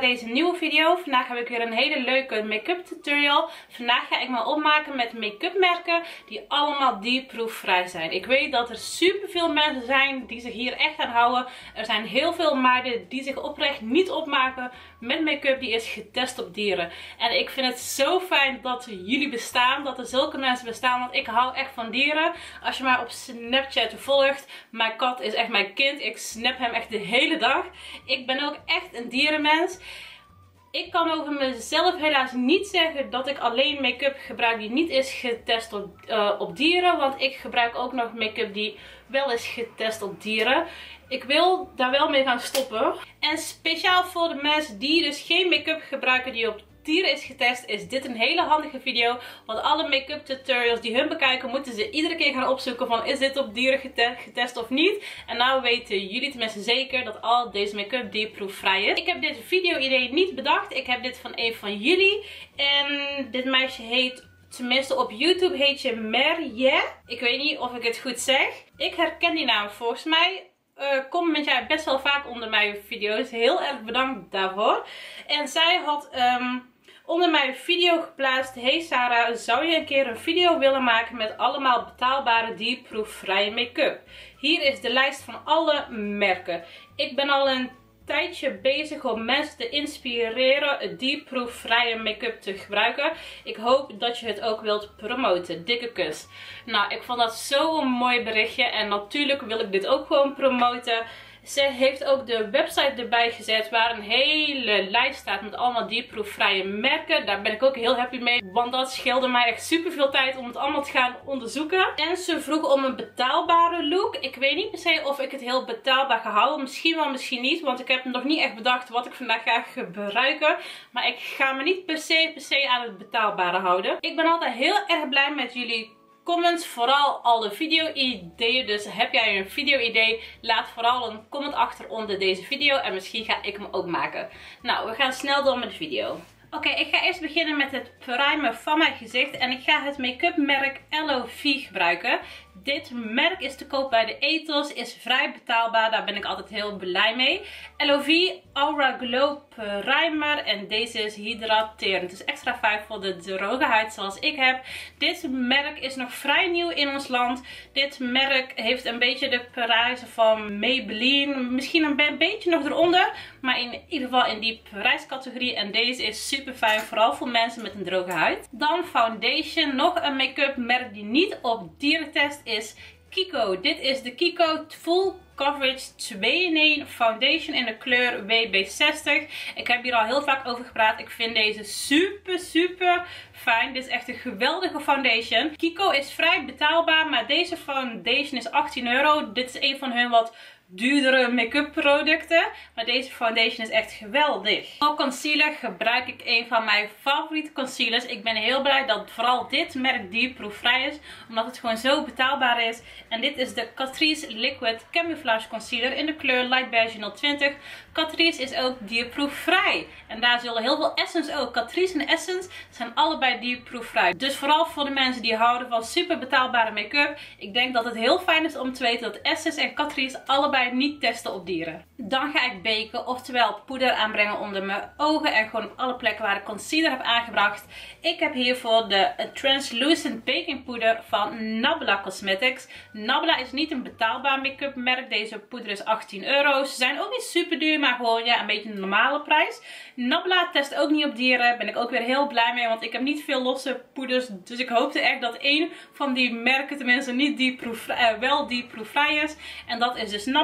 deze nieuwe video. Vandaag heb ik weer een hele leuke make-up tutorial. Vandaag ga ik me opmaken met make-up merken die allemaal dierproefvrij zijn. Ik weet dat er superveel mensen zijn die zich hier echt aan houden. Er zijn heel veel meiden die zich oprecht niet opmaken met make-up die is getest op dieren. En ik vind het zo fijn dat jullie bestaan, dat er zulke mensen bestaan, want ik hou echt van dieren. Als je mij op Snapchat volgt, mijn kat is echt mijn kind. Ik snap hem echt de hele dag. Ik ben ook echt een dierenmens. Ik kan over mezelf helaas niet zeggen dat ik alleen make-up gebruik die niet is getest op dieren. Want ik gebruik ook nog make-up die wel is getest op dieren. Ik wil daar wel mee gaan stoppen. En speciaal voor de mensen die dus geen make-up gebruiken die op dieren is getest, is dit een hele handige video. Want alle make-up tutorials die hun bekijken, moeten ze iedere keer gaan opzoeken van is dit op dieren getest of niet. En nou weten jullie tenminste zeker dat al deze make-up dierproefvrij is. Ik heb dit video idee niet bedacht. Ik heb dit van een van jullie. En dit meisje heet, tenminste op YouTube heet je Merje. Ik weet niet of ik het goed zeg. Ik herken die naam volgens mij. Comment jij best wel vaak onder mijn video's. Heel erg bedankt daarvoor. En zij had onder mijn video geplaatst: hey Sarah, zou je een keer een video willen maken met allemaal betaalbare dierproefvrije make-up? Hier is de lijst van alle merken. Ik ben al een tijdje bezig om mensen te inspireren dierproefvrije make-up te gebruiken. Ik hoop dat je het ook wilt promoten. Dikke kus. Nou, ik vond dat zo'n mooi berichtje en natuurlijk wil ik dit ook gewoon promoten. Ze heeft ook de website erbij gezet waar een hele lijst staat met allemaal dierproefvrije merken. Daar ben ik ook heel happy mee, want dat scheelde mij echt super veel tijd om het allemaal te gaan onderzoeken. En ze vroeg om een betaalbare look. Ik weet niet per se of ik het heel betaalbaar ga houden. Misschien wel, misschien niet, want ik heb nog niet echt bedacht wat ik vandaag ga gebruiken. Maar ik ga me niet per se aan het betaalbare houden. Ik ben altijd heel erg blij met jullie comments, vooral alle video-ideeën. Dus heb jij een video-idee, laat vooral een comment achter onder deze video en misschien ga ik hem ook maken. Nou, we gaan snel door met de video. Oké, ik ga eerst beginnen met het primen van mijn gezicht en ik ga het make-up merk LOV gebruiken. Dit merk is te koop bij de Ethos, is vrij betaalbaar, daar ben ik altijd heel blij mee. LOV Aura Glow Primer en deze is hydraterend, dus extra fijn voor de droge huid zoals ik heb. Dit merk is nog vrij nieuw in ons land. Dit merk heeft een beetje de prijzen van Maybelline, misschien een beetje nog eronder, maar in ieder geval in die prijscategorie. En deze is super fijn, vooral voor mensen met een droge huid. Dan foundation, nog een make-up merk die niet op dierentest is. Kiko. Dit is de Kiko Full Coverage 2-in-1 Foundation in de kleur WB60. Ik heb hier al heel vaak over gepraat. Ik vind deze super fijn. Dit is echt een geweldige foundation. Kiko is vrij betaalbaar, maar deze foundation is €18. Dit is een van hun wat duurdere make-up producten. Maar deze foundation is echt geweldig. Voor concealer gebruik ik een van mijn favoriete concealers. Ik ben heel blij dat vooral dit merk dierproefvrij is. Omdat het gewoon zo betaalbaar is. En dit is de Catrice Liquid Camouflage Concealer in de kleur Light Beige 020. Catrice is ook dierproefvrij. En daar zullen heel veel Essence ook. Catrice en Essence zijn allebei dierproefvrij. Dus vooral voor de mensen die houden van super betaalbare make-up. Ik denk dat het heel fijn is om te weten dat Essence en Catrice allebei niet testen op dieren. Dan ga ik baken, oftewel poeder aanbrengen onder mijn ogen en gewoon op alle plekken waar ik concealer heb aangebracht. Ik heb hiervoor de Translucent Baking Poeder van Nabla Cosmetics. Nabla is niet een betaalbaar make-up merk. Deze poeder is €18. Ze zijn ook niet super duur, maar gewoon ja, een beetje een normale prijs. Nabla test ook niet op dieren. Ben ik ook weer heel blij mee, want ik heb niet veel losse poeders. Dus ik hoopte echt dat één van die merken tenminste niet wel dierproefvrij is. En dat is dus Nabla.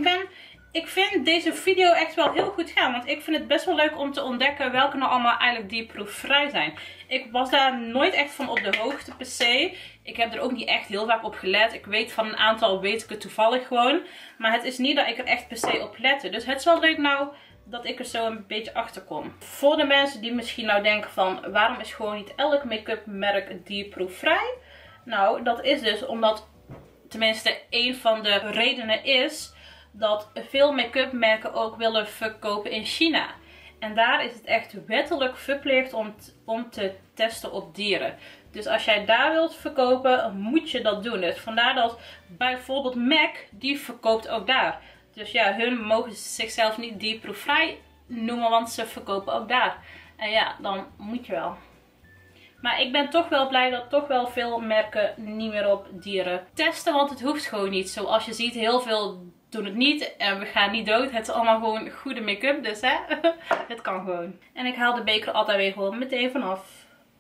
Ik vind deze video echt wel heel goed gaan. Want ik vind het best wel leuk om te ontdekken welke nou allemaal eigenlijk dierproefvrij zijn. Ik was daar nooit echt van op de hoogte per se. Ik heb er ook niet echt heel vaak op gelet. Ik weet van een aantal, weet ik het toevallig gewoon. Maar het is niet dat ik er echt per se op lette. Dus het is wel leuk nou dat ik er zo een beetje achter kom. Voor de mensen die misschien nou denken van waarom is gewoon niet elk make-up merk dierproefvrij? Nou, dat is dus omdat, tenminste een van de redenen is dat veel make-up merken ook willen verkopen in China. En daar is het echt wettelijk verplicht om te testen op dieren. Dus als jij daar wilt verkopen, moet je dat doen. Dus vandaar dat bijvoorbeeld MAC, die verkoopt ook daar. Dus ja, hun mogen zichzelf niet dierproefvrij noemen, want ze verkopen ook daar. En ja, dan moet je wel. Maar ik ben toch wel blij dat toch wel veel merken niet meer op dieren testen. Want het hoeft gewoon niet. Zoals je ziet, heel veel doen het niet. En we gaan niet dood. Het is allemaal gewoon goede make-up. Dus hè, het kan gewoon. En ik haal de beker altijd weer gewoon meteen vanaf.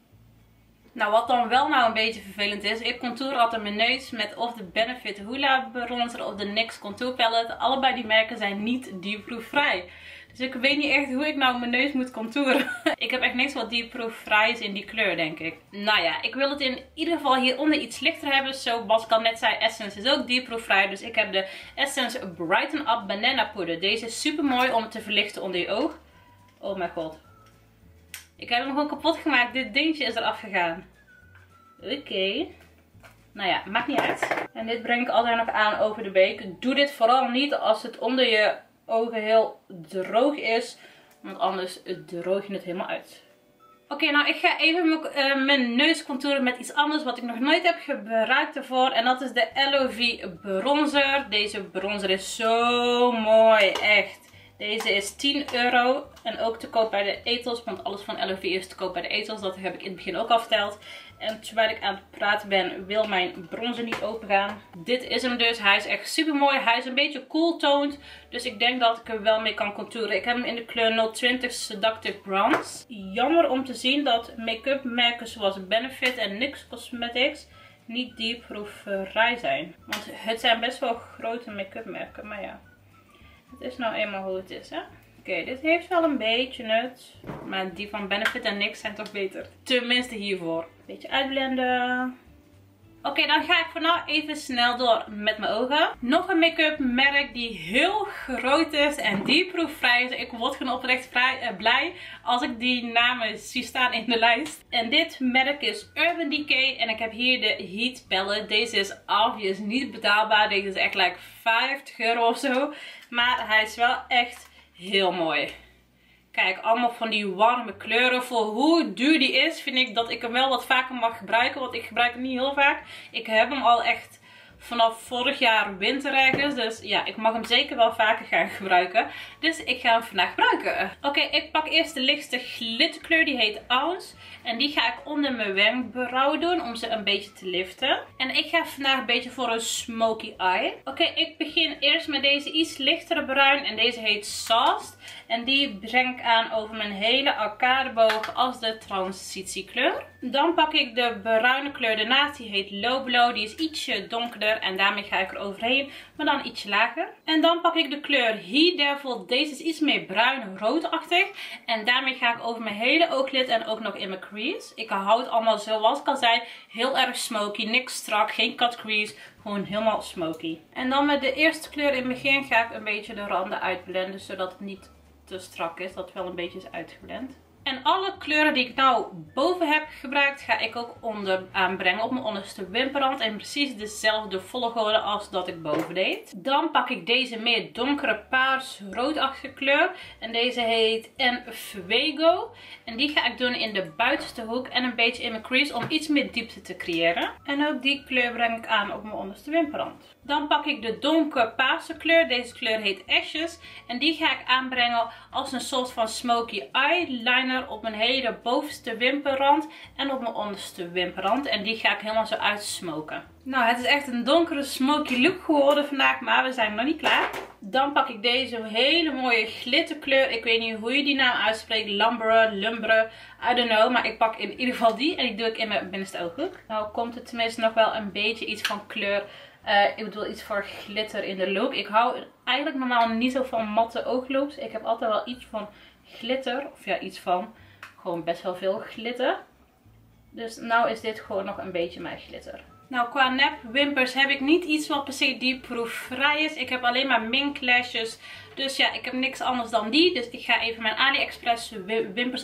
Nou, wat dan wel nou een beetje vervelend is. Ik contour altijd mijn neus met of de Benefit Hoola bronzer of de NYX Contour Palette. Allebei die merken zijn niet dierproefvrij. Dus ik weet niet echt hoe ik nou mijn neus moet contouren. Ik heb echt niks wat dierproefvrij is in die kleur, denk ik. Nou ja, ik wil het in ieder geval hieronder iets lichter hebben. Zoals ik al net zei, Essence is ook dierproefvrij. Dus ik heb de Essence Brighten Up Banana Poeder. Deze is super mooi om te verlichten onder je oog. Oh mijn god. Ik heb hem gewoon kapot gemaakt. Dit dingetje is eraf gegaan. Oké. Nou ja, maakt niet uit. En dit breng ik altijd nog aan over de beek. Doe dit vooral niet als het onder je ogen heel droog is. Want anders droog je het helemaal uit. Oké, nou ik ga even mijn neus contouren met iets anders wat ik nog nooit heb gebruikt ervoor. En dat is de LOV bronzer. Deze bronzer is zo mooi, echt. Deze is 10 euro en ook te koop bij de Ethos, want alles van LOV is te koop bij de Ethos. Dat heb ik in het begin ook al verteld. En terwijl ik aan het praten ben, wil mijn bronzer niet open gaan. Dit is hem dus. Hij is echt super mooi. Hij is een beetje cool toned. Dus ik denk dat ik er wel mee kan contouren. Ik heb hem in de kleur 020 Seductive Bronze. Jammer om te zien dat make-up merken zoals Benefit en NYX Cosmetics niet dierproefvrij zijn. Want het zijn best wel grote make-up merken, maar ja. Het is nou eenmaal hoe het is, hè. Oké, dit heeft wel een beetje nut. Maar die van Benefit en NYX zijn toch beter. Tenminste hiervoor. Beetje uitblenden. Oké, dan ga ik voor nou even snel door met mijn ogen. Nog een make-up merk die heel groot is en dierproefvrij is. Ik word gewoon oprecht blij als ik die namen zie staan in de lijst. En dit merk is Urban Decay. En ik heb hier de Heat Palette. Deze is obvious niet betaalbaar. Deze is echt like 50 euro of zo. Maar hij is wel echt heel mooi. Kijk, allemaal van die warme kleuren. Voor hoe duur die is, vind ik dat ik hem wel wat vaker mag gebruiken. Want ik gebruik hem niet heel vaak. Ik heb hem al echt vanaf vorig jaar winter ergens. Dus ja, ik mag hem zeker wel vaker gaan gebruiken. Dus ik ga hem vandaag gebruiken. Oké, ik pak eerst de lichtste glitterkleur. Die heet Ounce. En die ga ik onder mijn wenkbrauw doen. Om ze een beetje te liften. En ik ga vandaag een beetje voor een smoky eye. Oké, ik begin eerst met deze iets lichtere bruin. En deze heet Sauced. En die breng ik aan over mijn hele arcadeboog als de transitiekleur. Dan pak ik de bruine kleur ernaast. Die heet Low Blow. Die is ietsje donkerder. En daarmee ga ik er overheen. Maar dan ietsje lager. En dan pak ik de kleur He Devil. Deze is iets meer bruin-roodachtig. En daarmee ga ik over mijn hele ooglid en ook nog in mijn crease. Ik hou het allemaal zoals ik al zei. Heel erg smoky. Niks strak. Geen cut crease. Gewoon helemaal smoky. En dan met de eerste kleur in het begin ga ik een beetje de randen uitblenden. Zodat het niet te strak is. Dat het wel een beetje is uitgeblend. En alle kleuren die ik nou boven heb gebruikt, ga ik ook onder aanbrengen op mijn onderste wimperrand. En precies dezelfde volgorde als dat ik boven deed. Dan pak ik deze meer donkere paars-roodachtige kleur. En deze heet En Fuego. En die ga ik doen in de buitenste hoek en een beetje in mijn crease om iets meer diepte te creëren. En ook die kleur breng ik aan op mijn onderste wimperrand. Dan pak ik de donker paarse kleur. Deze kleur heet Ashes. En die ga ik aanbrengen als een soort van smoky eyeliner op mijn hele bovenste wimperrand en op mijn onderste wimperrand. En die ga ik helemaal zo uitsmoken. Nou, het is echt een donkere smoky look geworden vandaag, maar we zijn nog niet klaar. Dan pak ik deze hele mooie glitterkleur. Ik weet niet hoe je die naam uitspreekt. Lumbre, I don't know. Maar ik pak in ieder geval die en die doe ik in mijn binnenste ooghoek. Nou komt er tenminste nog wel een beetje iets van kleur. Ik bedoel iets voor glitter in de look. Ik hou eigenlijk normaal niet zo van matte ooglooks. Ik heb altijd wel iets van glitter. Of ja, iets van gewoon best wel veel glitter. Dus nou is dit gewoon nog een beetje mijn glitter. Nou, qua nepwimpers heb ik niet iets wat per se dierproefvrij is. Ik heb alleen maar mink lashes. Dus ja, ik heb niks anders dan die. Dus ik ga even mijn AliExpress wimpers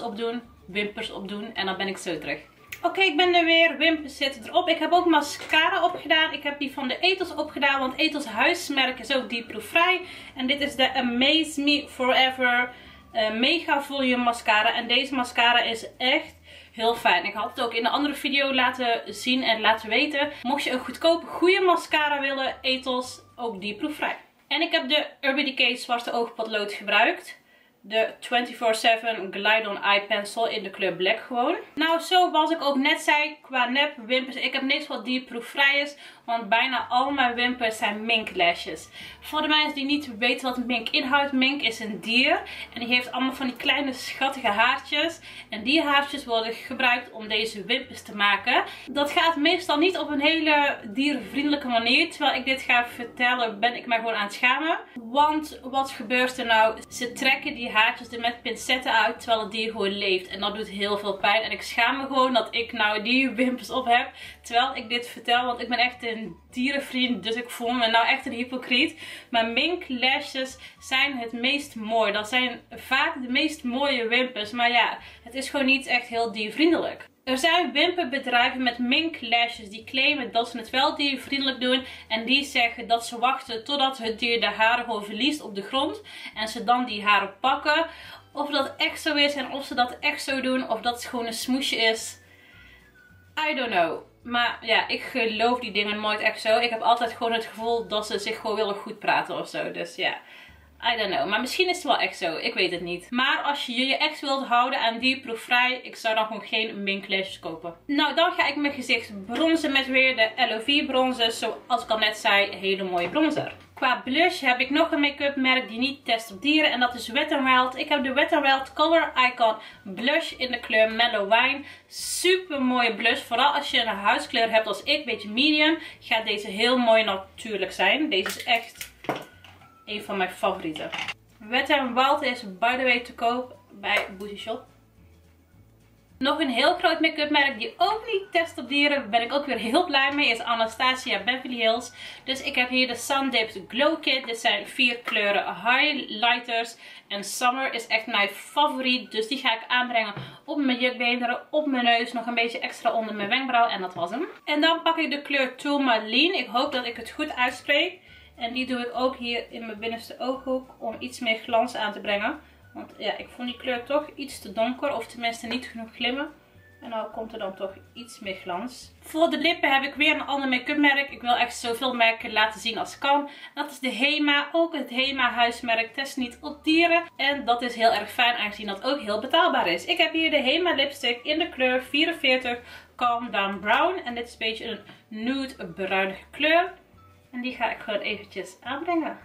opdoen. En dan ben ik zo terug. Oké, ik ben er weer. Wimpers zitten erop. Ik heb ook mascara opgedaan. Ik heb die van de Ethos opgedaan. Want Ethos huismerk is ook dierproefvrij. En dit is de Amaze Me Forever Mega Volume Mascara. En deze mascara is echt heel fijn. Ik had het ook in de andere video laten zien en laten weten. Mocht je een goedkope, goede mascara willen, Ethos ook dierproefvrij. En ik heb de Urban Decay zwarte oogpotlood gebruikt. de 24/7 Glide-On Eye Pencil in de kleur Black gewoon. Nou, zoals ik ook net zei, qua nep wimpers, ik heb niks wat dierproefvrij is. Want bijna al mijn wimpers zijn mink lashes. Voor de mensen die niet weten wat mink inhoudt. Mink is een dier. En die heeft allemaal van die kleine schattige haartjes. En die haartjes worden gebruikt om deze wimpers te maken. Dat gaat meestal niet op een hele dierenvriendelijke manier. Terwijl ik dit ga vertellen ben ik mij gewoon aan het schamen. Want wat gebeurt er nou? Ze trekken die haartjes er met pincetten uit terwijl het dier gewoon leeft. En dat doet heel veel pijn. En ik schaam me gewoon dat ik nou die wimpers op heb. Terwijl ik dit vertel. Want ik ben echt een dierenvriend. Dus ik voel me nou echt een hypocriet. Maar mink lashes zijn het meest mooi. Dat zijn vaak de meest mooie wimpers. Maar ja, het is gewoon niet echt heel diervriendelijk. Er zijn wimperbedrijven met mink lashes die claimen dat ze het wel diervriendelijk doen. En die zeggen dat ze wachten totdat het dier de haren gewoon verliest op de grond. En ze dan die haren pakken. Of dat echt zo is en of ze dat echt zo doen. Of dat het gewoon een smoesje is. I don't know. Maar ja, ik geloof die dingen nooit echt zo. Ik heb altijd gewoon het gevoel dat ze zich gewoon willen goed praten of zo. Dus ja, I don't know. Maar misschien is het wel echt zo. Ik weet het niet. Maar als je je echt wilt houden aan dierproefvrij, ik zou dan gewoon geen mink lashes kopen. Nou, dan ga ik mijn gezicht bronzen met weer de LOV bronzer. Zoals ik al net zei, hele mooie bronzer. Qua blush heb ik nog een make-up merk die niet test op dieren. En dat is Wet n Wild. Ik heb de Wet n Wild Color Icon Blush in de kleur Mellow Wine. Super mooie blush. Vooral als je een huidskleur hebt als ik, een beetje medium, gaat deze heel mooi natuurlijk zijn. Deze is echt een van mijn favorieten. Wet n Wild is by the way te koop bij Booty Shop. Nog een heel groot make-up merk die ook niet test op dieren. Ben ik ook weer heel blij mee. Is Anastasia Beverly Hills. Dus ik heb hier de Sun Dipped Glow Kit. Dit zijn 4 kleuren highlighters. En Summer is echt mijn favoriet. Dus die ga ik aanbrengen op mijn jukbeenderen, op mijn neus. Nog een beetje extra onder mijn wenkbrauw. En dat was hem. En dan pak ik de kleur Tourmaline. Ik hoop dat ik het goed uitspreek. En die doe ik ook hier in mijn binnenste ooghoek. Om iets meer glans aan te brengen. Want ja, ik vond die kleur toch iets te donker. Of tenminste niet genoeg glimmen. En nou komt er dan toch iets meer glans. Voor de lippen heb ik weer een ander make-up merk. Ik wil echt zoveel merken laten zien als kan. Dat is de Hema. Ook het Hema huismerk. Test niet op dieren. En dat is heel erg fijn aangezien dat ook heel betaalbaar is. Ik heb hier de Hema lipstick in de kleur 44 Calm Down Brown. En dit is een beetje een nude bruinige kleur. En die ga ik gewoon eventjes aanbrengen.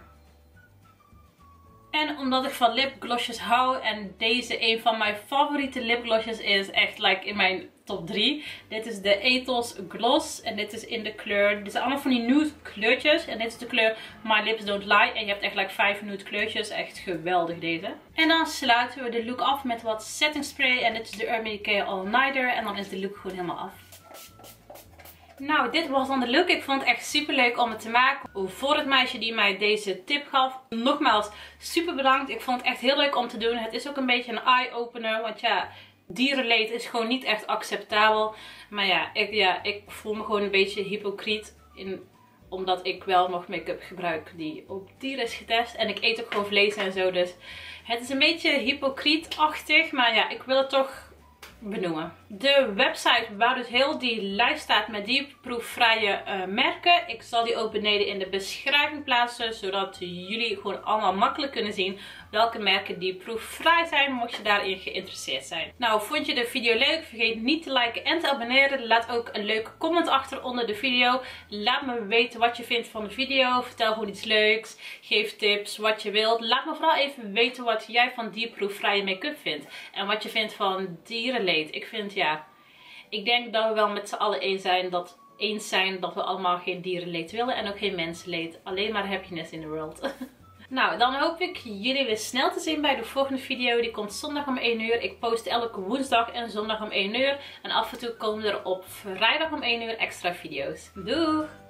En omdat ik van lipglossjes hou en deze een van mijn favoriete lipglossjes is, echt like in mijn top 3. Dit is de Ethos Gloss en dit is in de kleur, dit zijn allemaal van die nude kleurtjes. En dit is de kleur My Lips Don't Lie en je hebt echt like 5 nude kleurtjes, echt geweldig deze. En dan sluiten we de look af met wat setting spray en dit is de Urban Decay All Nighter en dan is de look gewoon helemaal af. Nou, dit was dan de look. Ik vond het echt super leuk om het te maken. Voor het meisje die mij deze tip gaf. Nogmaals, super bedankt. Ik vond het echt heel leuk om te doen. Het is ook een beetje een eye-opener. Want ja, dierenleed is gewoon niet echt acceptabel. Maar ja, ik voel me gewoon een beetje hypocriet. Omdat ik wel nog make-up gebruik die op dieren is getest. En ik eet ook gewoon vlees en zo. Dus het is een beetje hypocrietachtig. Maar ja, ik wil het toch benoemen. De website waar dus heel die lijst staat met dierproefvrije merken. Ik zal die ook beneden in de beschrijving plaatsen. Zodat jullie gewoon allemaal makkelijk kunnen zien welke merken dierproefvrij zijn. Mocht je daarin geïnteresseerd zijn. Nou, vond je de video leuk? Vergeet niet te liken en te abonneren. Laat ook een leuke comment achter onder de video. Laat me weten wat je vindt van de video. Vertel gewoon iets leuks. Geef tips, wat je wilt. Laat me vooral even weten wat jij van dierproefvrije make-up vindt. En wat je vindt van dierenleed. Ik vind ik denk dat we wel met z'n allen eens zijn dat we allemaal geen dierenleed willen. En ook geen mensenleed. Alleen maar happiness in the world. Nou, dan hoop ik jullie weer snel te zien bij de volgende video. Die komt zondag om 1 uur. Ik post elke woensdag en zondag om 1 uur. En af en toe komen er op vrijdag om 1 uur extra video's. Doeg!